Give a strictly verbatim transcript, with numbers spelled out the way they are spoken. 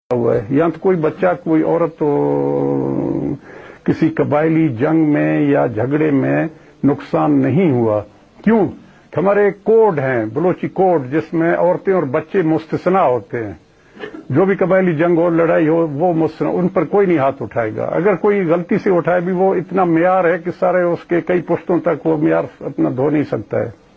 हुआ है। यहाँ तो कोई बच्चा कोई औरत तो किसी कबायली जंग में या झगड़े में नुकसान नहीं हुआ। क्यों? हमारे कोड हैं, बलोची कोड, जिसमें औरतें और बच्चे मुस्तस्ना होते हैं। जो भी कबायली जंग हो, लड़ाई हो, वो मुस्तस्ना, उन पर कोई नहीं हाथ उठाएगा। अगर कोई गलती से उठाए भी, वो इतना म्यार है कि सारे उसके कई पुश्तों तक वो म्यार अपना धो नहीं सकता है।